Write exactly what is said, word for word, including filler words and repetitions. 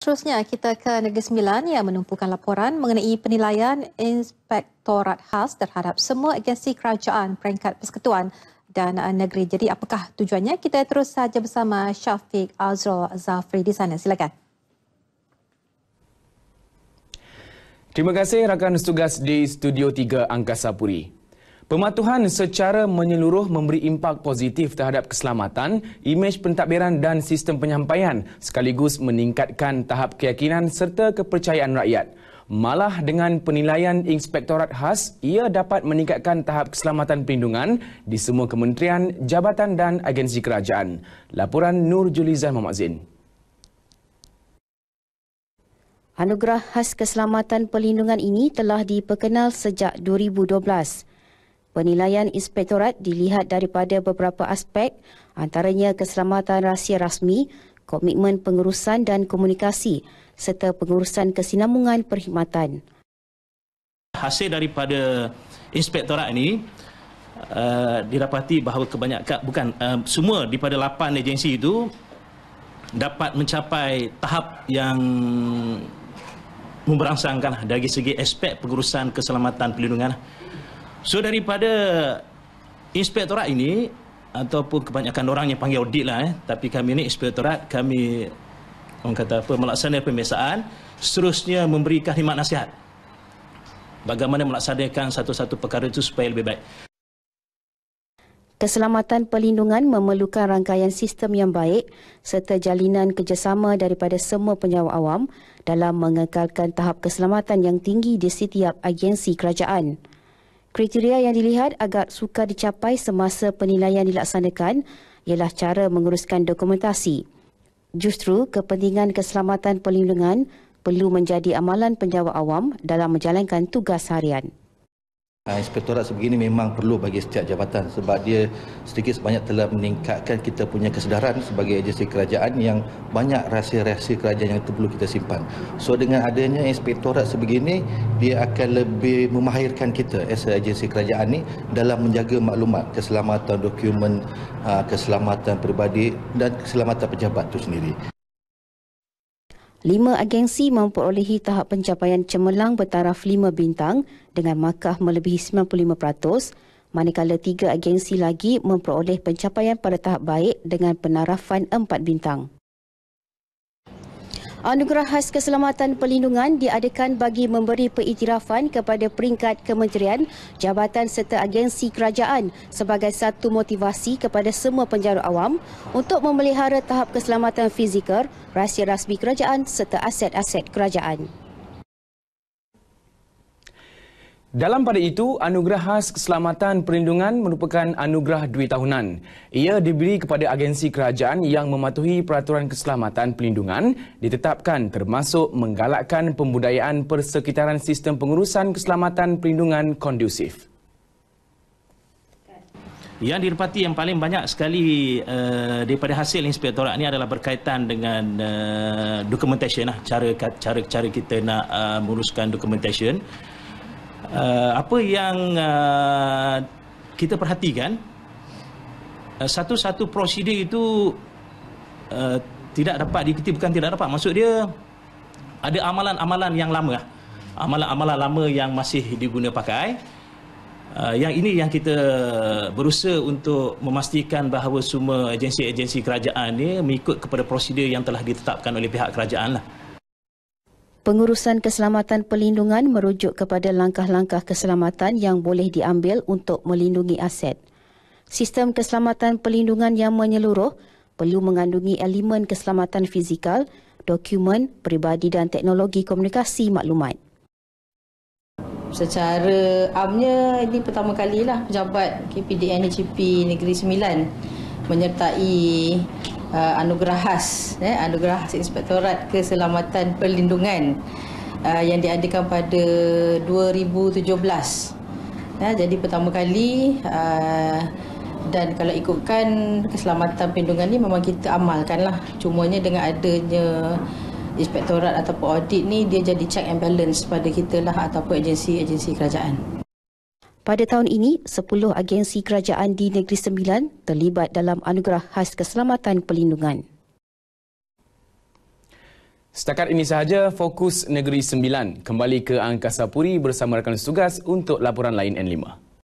Seterusnya, kita ke Negeri Sembilan yang menumpukan laporan mengenai penilaian Inspektorat Khas terhadap semua agensi kerajaan peringkat persekutuan dan negeri. Jadi apakah tujuannya? Kita terus saja bersama Syafiq Azrul Zafri di sana. Silakan. Terima kasih rakan tugas di Studio tiga Angkasa Puri. Pematuhan secara menyeluruh memberi impak positif terhadap keselamatan, imej pentadbiran dan sistem penyampaian sekaligus meningkatkan tahap keyakinan serta kepercayaan rakyat. Malah dengan penilaian Inspektorat Khas, ia dapat meningkatkan tahap keselamatan perlindungan di semua kementerian, jabatan dan agensi kerajaan. Laporan Nur Julizan Muhammad Zain. Anugerah Khas Keselamatan Perlindungan ini telah diperkenal sejak dua ribu dua belas. Penilaian inspektorat dilihat daripada beberapa aspek, antaranya keselamatan rahsia rasmi, komitmen pengurusan dan komunikasi, serta pengurusan kesinambungan perkhidmatan. Hasil daripada inspektorat ini uh, didapati bahawa kebanyakan, bukan uh, semua daripada lapan agensi itu dapat mencapai tahap yang memberangsangkan dari segi aspek pengurusan keselamatan perlindungan. So daripada inspektorat ini ataupun kebanyakan orang yang panggil audit lah eh, tapi kami ni inspektorat, kami orang kata apa melaksanakan pembiasaan, seterusnya memberikan khidmat nasihat bagaimana melaksanakan satu-satu perkara itu supaya lebih baik. Keselamatan perlindungan memerlukan rangkaian sistem yang baik serta jalinan kerjasama daripada semua penjawat awam dalam mengekalkan tahap keselamatan yang tinggi di setiap agensi kerajaan. Kriteria yang dilihat agar sukar dicapai semasa penilaian dilaksanakan ialah cara menguruskan dokumentasi. Justru, kepentingan keselamatan perlindungan perlu menjadi amalan penjawat awam dalam menjalankan tugas harian. Inspektorat sebegini memang perlu bagi setiap jabatan sebab dia sedikit sebanyak telah meningkatkan kita punya kesedaran sebagai agensi kerajaan yang banyak rahsia-rahsia kerajaan yang itu perlu kita simpan. So dengan adanya inspektorat sebegini, dia akan lebih memahirkan kita as agensi kerajaan ni dalam menjaga maklumat, keselamatan dokumen, keselamatan peribadi dan keselamatan pejabat itu sendiri. Lima agensi memperolehi tahap pencapaian cemerlang bertaraf lima bintang dengan markah melebihi sembilan puluh lima peratus, manakala tiga agensi lagi memperoleh pencapaian pada tahap baik dengan penarafan empat bintang. Anugerah Khas Keselamatan Perlindungan diadakan bagi memberi pengiktirafan kepada peringkat kementerian, jabatan serta agensi kerajaan sebagai satu motivasi kepada semua penjara awam untuk memelihara tahap keselamatan fizikal, rahsia rasmi kerajaan serta aset-aset kerajaan. Dalam pada itu, Anugerah Khas Keselamatan Perlindungan merupakan anugerah duit tahunan. Ia diberi kepada agensi kerajaan yang mematuhi peraturan keselamatan perlindungan ditetapkan termasuk menggalakkan pembudayaan persekitaran sistem pengurusan keselamatan perlindungan kondusif. Yang didapati yang paling banyak sekali uh, daripada hasil inspektorat ini adalah berkaitan dengan uh, documentation lah, cara cara cara kita nak uh, menguruskan documentation. Uh, apa yang uh, kita perhatikan, uh, satu-satu prosedur itu uh, tidak dapat diikuti, bukan tidak dapat, maksud dia ada amalan-amalan yang lama, amalan-amalan lama yang masih diguna pakai. Uh, yang ini yang kita berusaha untuk memastikan bahawa semua agensi-agensi kerajaan ini mengikut kepada prosedur yang telah ditetapkan oleh pihak kerajaan lah. Pengurusan keselamatan perlindungan merujuk kepada langkah-langkah keselamatan yang boleh diambil untuk melindungi aset. Sistem keselamatan perlindungan yang menyeluruh perlu mengandungi elemen keselamatan fizikal, dokumen, peribadi dan teknologi komunikasi maklumat. Secara amnya, ini pertama kalilah pejabat K P D N H P Negeri Sembilan menyertai Uh, anugerah khas, eh, anugerah khas Inspektorat Keselamatan Perlindungan uh, yang diadakan pada dua ribu tujuh belas. Ya, jadi pertama kali uh, dan kalau ikutkan keselamatan perlindungan ni memang kita amalkanlah. Cumanya dengan adanya inspektorat ataupun audit ni, dia jadi check and balance pada kita lah ataupun agensi-agensi kerajaan. Pada tahun ini, sepuluh agensi kerajaan di Negeri Sembilan terlibat dalam Anugerah Khas Keselamatan Perlindungan. Setakat ini sahaja Fokus Negeri Sembilan. Kembali ke Angkasa Puri bersama rakan tugas untuk laporan lain N lima.